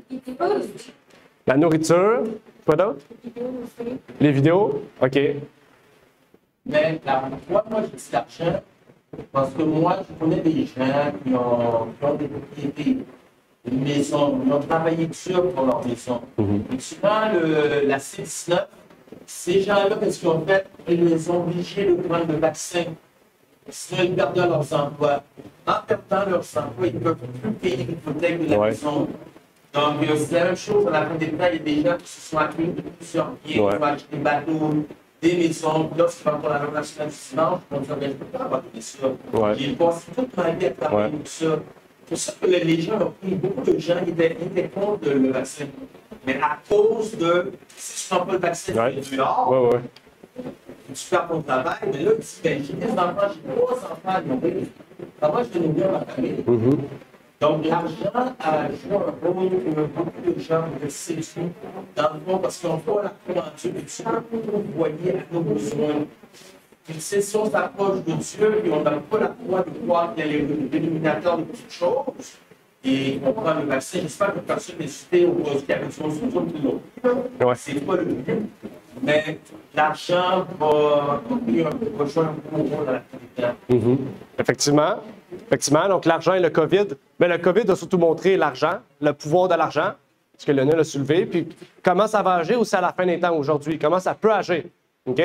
La nourriture. Quoi d'autre? Les vidéos. OK. Mais moi, je dis l'argent parce que moi, je connais des gens qui ont des propriétés, une maison, ils ont travaillé dur pour leur maison. Et souvent, la C19, ces gens-là, qu'est-ce qu'ils ont fait? Ils les ont obligés de prendre le vaccin. Sinon, ils perdent leurs emplois. En perdant leurs emplois, ils ne peuvent plus payer l'hypothèque de la maison. Donc, c'est la même chose. À la fin des temps, il y a des gens qui se sont accueillis de plusieurs biens, qui ont acheté des bateaux, des maisons. Lorsqu'ils vont pour la relation du dimanche, on dit, je ne peux pas abandonner ça. J'ai passé toute ma vie à travailler tout ça. C'est pour ça que les gens ont pris, beaucoup de gens étaient contre le vaccin. Mais à cause de, si tu n'as pas le vaccin, tu es dehors. Tu perds ton travail, mais là, tu dis, j'ai des enfants, j'ai 3 enfants à nourrir. Comment je vais nourrir ma famille? Donc, l'argent a joué un rôle que beaucoup de gens me séduisent dans le fond parce qu'on voit la foi en Dieu, et Dieu peut pourvoyer à nos besoins. Puis, si on s'approche de Dieu et on n'a pas la foi de croire qu'il y a le dénominateur de toutes choses, et on prend le vaccin, j'espère que personne n'est cité au cas où il y a une chose sur l'autre. C'est pas le but. Mais l'argent va jouer un gros rôle dans l'activité. Effectivement, donc l'argent et le COVID. Mais le COVID a surtout montré l'argent, le pouvoir de l'argent, ce que Lionel a soulevé, puis comment ça va agir aussi à la fin des temps aujourd'hui, comment ça peut agir. OK?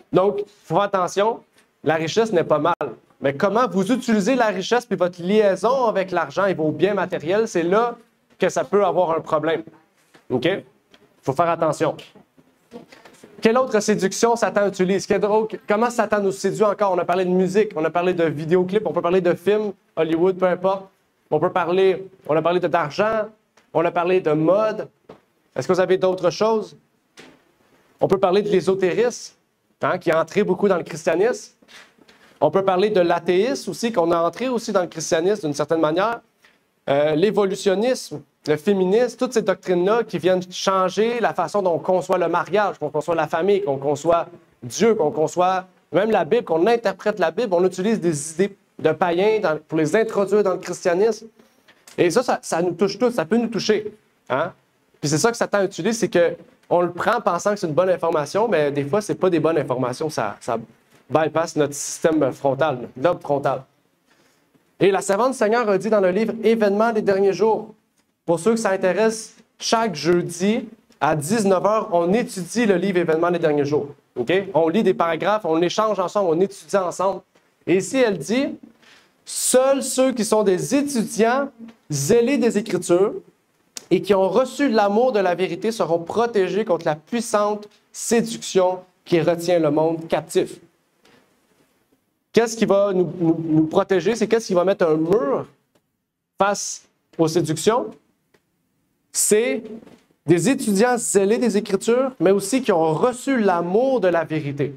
Donc, il faut faire attention, la richesse n'est pas mal. Mais comment vous utilisez la richesse puis votre liaison avec l'argent et vos biens matériels, c'est là que ça peut avoir un problème. OK? Il faut faire attention. Quelle autre séduction Satan utilise? Comment Satan nous séduit encore? On a parlé de musique, on a parlé de vidéoclips, on peut parler de films, Hollywood, peu importe. On a parlé d'argent, on a parlé de mode. Est-ce que vous avez d'autres choses? On peut parler de l'ésotérisme, qui est entré beaucoup dans le christianisme. On peut parler de l'athéisme aussi, qu'on a entré aussi dans le christianisme d'une certaine manière. L'évolutionnisme, le féminisme, toutes ces doctrines-là qui viennent changer la façon dont on conçoit le mariage, qu'on conçoit la famille, qu'on conçoit Dieu, qu'on conçoit même la Bible, qu'on interprète la Bible. On utilise des idées de païens pour les introduire dans le christianisme. Et ça nous touche tous, ça peut nous toucher. Puis c'est ça que Satan utilise, c'est qu'on le prend pensant que c'est une bonne information, mais des fois, ce n'est pas des bonnes informations, ça bypass notre système frontal, notre lobe frontal. Et la servante du Seigneur a dit dans le livre « Événements des derniers jours », pour ceux que ça intéresse, chaque jeudi à 19h, on étudie le livre « Événements des derniers jours ». Okay? On lit des paragraphes, on échange ensemble, on étudie ensemble. Et ici, elle dit « Seuls ceux qui sont des étudiants zélés des Écritures et qui ont reçu l'amour de la vérité seront protégés contre la puissante séduction qui retient le monde captif. » Qu'est-ce qui va nous protéger? C'est qu'est-ce qui va mettre un mur face aux séductions? C'est des étudiants zélés des Écritures, mais aussi qui ont reçu l'amour de la vérité.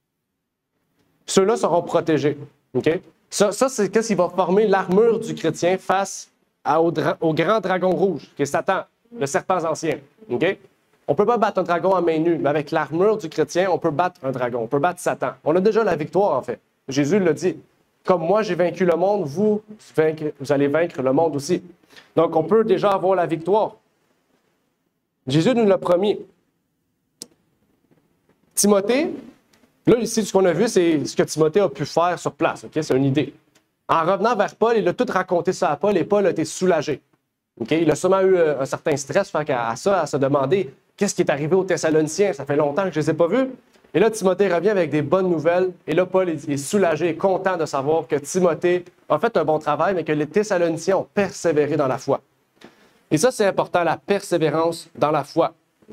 Ceux-là seront protégés. Okay? Ça c'est qu'est-ce qui va former l'armure du chrétien face au grand dragon rouge, qui est Satan, le serpent ancien. Okay? On ne peut pas battre un dragon à main nue, mais avec l'armure du chrétien, on peut battre un dragon, on peut battre Satan. On a déjà la victoire, en fait. Jésus l'a dit. Comme moi, j'ai vaincu le monde, vous allez vaincre le monde aussi. Donc, on peut déjà avoir la victoire. Jésus nous l'a promis. Timothée, là, ici, ce qu'on a vu, c'est ce que Timothée a pu faire sur place. Okay? C'est une idée. En revenant vers Paul, il a tout raconté ça à Paul et Paul a été soulagé. Okay? Il a sûrement eu un certain stress à se demander qu'est-ce qui est arrivé aux Thessaloniciens. Ça fait longtemps que je ne les ai pas vus. Et là, Timothée revient avec des bonnes nouvelles. Et là, Paul est soulagé et content de savoir que Timothée a fait un bon travail, mais que les Thessaloniciens ont persévéré dans la foi. Et ça, c'est important, la persévérance dans la foi.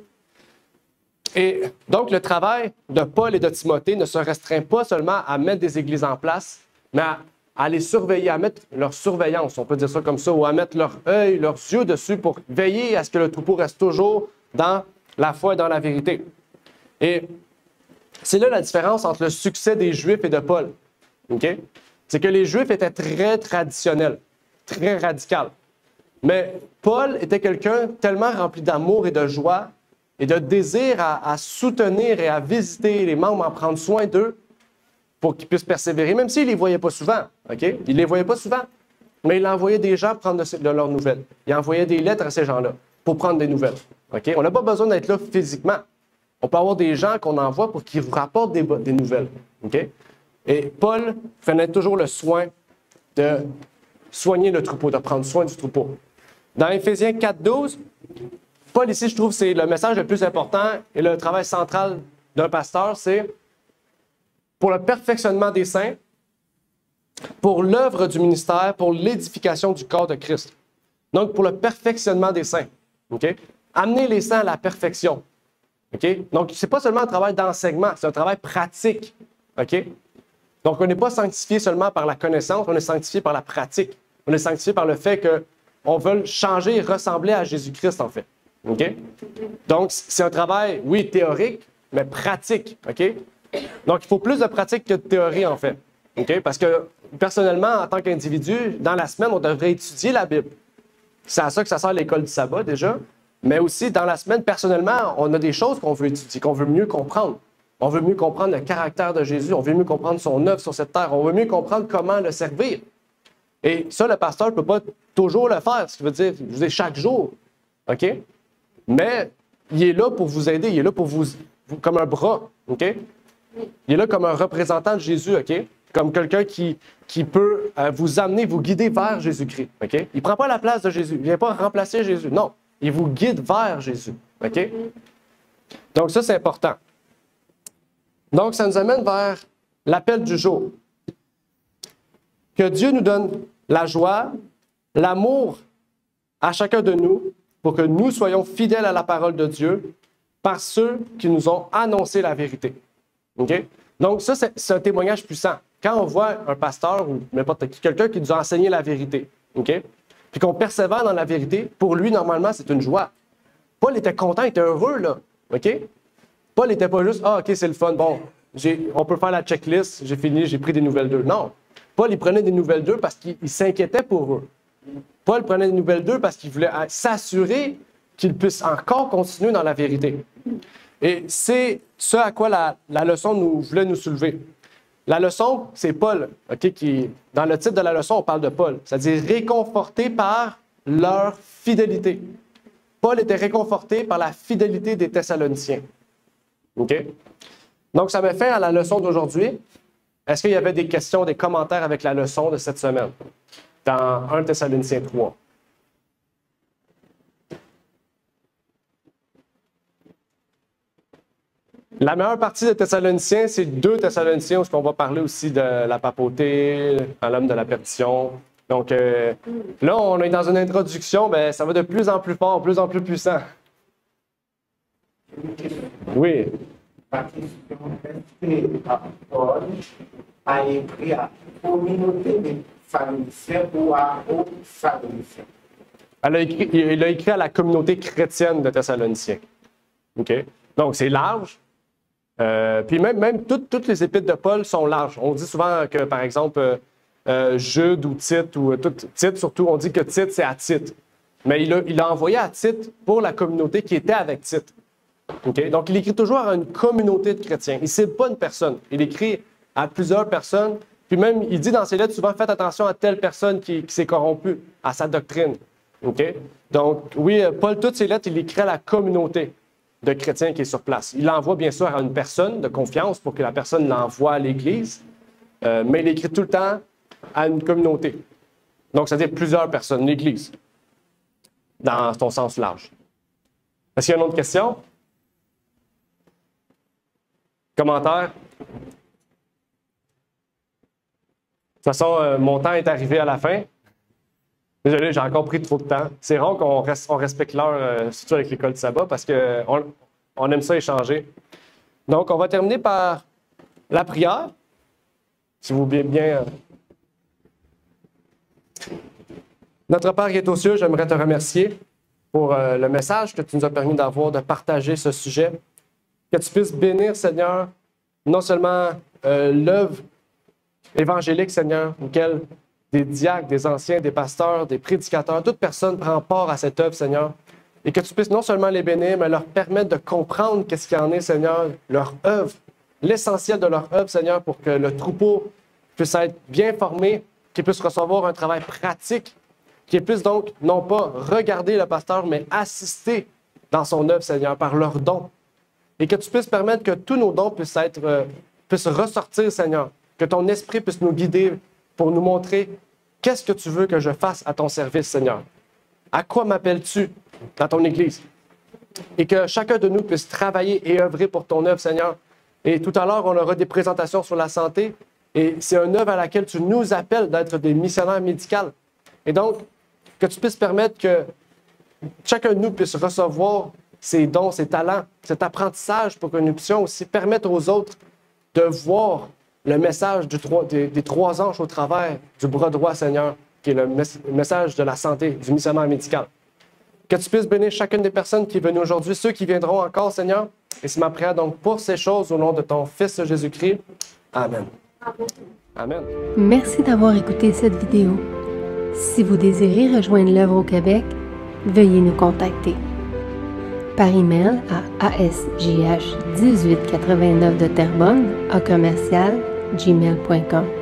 Et donc, le travail de Paul et de Timothée ne se restreint pas seulement à mettre des églises en place, mais à les surveiller, à mettre leur surveillance, on peut dire ça comme ça, ou à mettre leur œil, leurs yeux dessus pour veiller à ce que le troupeau reste toujours dans la foi et dans la vérité. Et c'est là la différence entre le succès des Juifs et de Paul. Okay? C'est que les Juifs étaient très traditionnels, très radicaux. Mais Paul était quelqu'un tellement rempli d'amour et de joie et de désir à soutenir et à visiter les membres, à prendre soin d'eux pour qu'ils puissent persévérer, même s'il ne les voyait pas souvent. Okay? Il ne les voyait pas souvent, mais il envoyait des gens prendre de leurs nouvelles. Il envoyait des lettres à ces gens-là pour prendre des nouvelles. Okay? On n'a pas besoin d'être là physiquement. On peut avoir des gens qu'on envoie pour qu'ils vous rapportent des nouvelles. Okay? Et Paul prenait toujours le soin de soigner le troupeau, de prendre soin du troupeau. Dans Éphésiens 4:12, Paul ici, je trouve, c'est le message le plus important et le travail central d'un pasteur, c'est pour le perfectionnement des saints, pour l'œuvre du ministère, pour l'édification du corps de Christ. Donc, pour le perfectionnement des saints. Okay? Amener les saints à la perfection. Okay? Donc, ce n'est pas seulement un travail d'enseignement, c'est un travail pratique. Okay? Donc, on n'est pas sanctifié seulement par la connaissance, on est sanctifié par la pratique. On est sanctifié par le fait qu'on veut changer et ressembler à Jésus-Christ, en fait. Okay? Donc, c'est un travail, oui, théorique, mais pratique. Okay? Donc, il faut plus de pratique que de théorie, en fait. Okay? Parce que, personnellement, en tant qu'individu, dans la semaine, on devrait étudier la Bible. C'est à ça que ça sert l'école du sabbat, déjà. Mais aussi, dans la semaine, personnellement, on a des choses qu'on veut étudier, qu'on veut mieux comprendre. On veut mieux comprendre le caractère de Jésus, on veut mieux comprendre son œuvre sur cette terre, on veut mieux comprendre comment le servir. Et ça, le pasteur ne peut pas toujours le faire, ce qui veut dire, chaque jour. OK? Mais il est là pour vous aider, il est là pour vous comme un bras. OK? Il est là comme un représentant de Jésus, OK? Comme quelqu'un qui peut vous amener, vous guider vers Jésus-Christ. OK? Il ne prend pas la place de Jésus, il ne vient pas remplacer Jésus. Non, il vous guide vers Jésus. OK? Donc ça, c'est important. Donc, ça nous amène vers l'appel du jour. Que Dieu nous donne la joie, l'amour à chacun de nous pour que nous soyons fidèles à la parole de Dieu par ceux qui nous ont annoncé la vérité. OK? Donc, ça, c'est un témoignage puissant. Quand on voit un pasteur ou n'importe qui, quelqu'un qui nous a enseigné la vérité, OK? Puis qu'on persévère dans la vérité, pour lui, normalement, c'est une joie. Paul était content, il était heureux, là. OK? Paul n'était pas juste « Ah, OK, c'est le fun. Bon, on peut faire la checklist, j'ai fini, j'ai pris des nouvelles d'eux. » Non. Paul, il prenait des nouvelles d'eux parce qu'il s'inquiétait pour eux. Paul prenait des nouvelles d'eux parce qu'il voulait s'assurer qu'ils puissent encore continuer dans la vérité. Et c'est ce à quoi la leçon voulait nous soulever. La leçon, c'est Paul, OK, dans le titre de la leçon, on parle de Paul, c'est-à-dire réconforté par leur fidélité. Paul était réconforté par la fidélité des Thessaloniciens. OK? Donc, ça met fin à la leçon d'aujourd'hui. Est-ce qu'il y avait des questions, des commentaires avec la leçon de cette semaine dans 1 Thessaloniciens 3? La meilleure partie de Thessaloniciens, c'est 2 Thessaloniciens, où on va parler aussi de la papauté, à l'homme de la perdition. Donc, là, on est dans une introduction, bien, ça va de plus en plus fort, de plus en plus puissant. Oui. La question est Paul a écrit à la communauté des Thessaloniciens ou aux Thessaloniciens? Il a écrit à la communauté chrétienne de Thessaloniciens. OK? Donc, c'est large. Puis même toutes les épîtres de Paul sont larges. On dit souvent que, par exemple, Jude ou Tite, Tite surtout, on dit que Tite, c'est à Tite. Mais il a envoyé à Tite pour la communauté qui était avec Tite. Okay? Donc, il écrit toujours à une communauté de chrétiens. Il ne cible pas une personne. Il écrit à plusieurs personnes. Puis même, il dit dans ses lettres souvent, faites attention à telle personne qui s'est corrompue, à sa doctrine. Okay? Donc, oui, Paul, toutes ses lettres, il écrit à la communauté de chrétiens qui est sur place. Il l'envoie bien sûr à une personne de confiance pour que la personne l'envoie à l'Église, mais il écrit tout le temps à une communauté. Donc, c'est-à-dire plusieurs personnes, l'Église, dans son sens large. Est-ce qu'il y a une autre question? Commentaire? De toute façon, mon temps est arrivé à la fin. Désolé, j'ai encore pris trop de temps. C'est rare qu'on respecte l'heure, surtout avec l'école de sabbat, parce qu'on aime ça échanger. Donc, on va terminer par la prière. Si vous voulez bien. Notre Père qui est aux cieux, j'aimerais te remercier pour le message que tu nous as permis d'avoir, de partager ce sujet. Que tu puisses bénir, Seigneur, non seulement l'œuvre évangélique, Seigneur, auquel des diacres, des anciens, des pasteurs, des prédicateurs, toute personne prend part à cette œuvre, Seigneur. Et que tu puisses non seulement les bénir, mais leur permettre de comprendre qu'est-ce qu'il y en est, Seigneur, leur œuvre, l'essentiel de leur œuvre, Seigneur, pour que le troupeau puisse être bien formé, qu'il puisse recevoir un travail pratique, qu'il puisse donc non pas regarder le pasteur, mais assister dans son œuvre, Seigneur, par leurs dons. Et que tu puisses permettre que tous nos dons puissent ressortir, Seigneur. Que ton esprit puisse nous guider pour nous montrer qu'est-ce que tu veux que je fasse à ton service, Seigneur. À quoi m'appelles-tu dans ton Église? Et que chacun de nous puisse travailler et œuvrer pour ton œuvre, Seigneur. Et tout à l'heure, on aura des présentations sur la santé. Et c'est une œuvre à laquelle tu nous appelles d'être des missionnaires médicaux. Et donc, que tu puisses permettre que chacun de nous puisse recevoir ses dons, ses talents, cet apprentissage pour que nous puissions aussi permettre aux autres de voir le message des 3 anges au travers du bras droit, Seigneur, qui est le message de la santé, du missionnaire médical. Que tu puisses bénir chacune des personnes qui est venues aujourd'hui, ceux qui viendront encore, Seigneur. Et c'est ma prière donc pour ces choses au nom de ton Fils Jésus-Christ. Amen. Amen. Merci d'avoir écouté cette vidéo. Si vous désirez rejoindre l'œuvre au Québec, veuillez nous contacter par email à asjh1889 de Terrebonne à commercial@gmail.com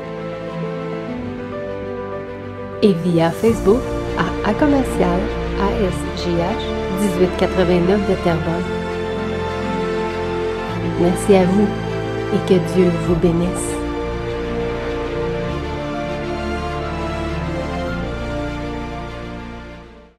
et via Facebook à commercial ASJH1889 de Terrebonne. Merci à vous et que Dieu vous bénisse.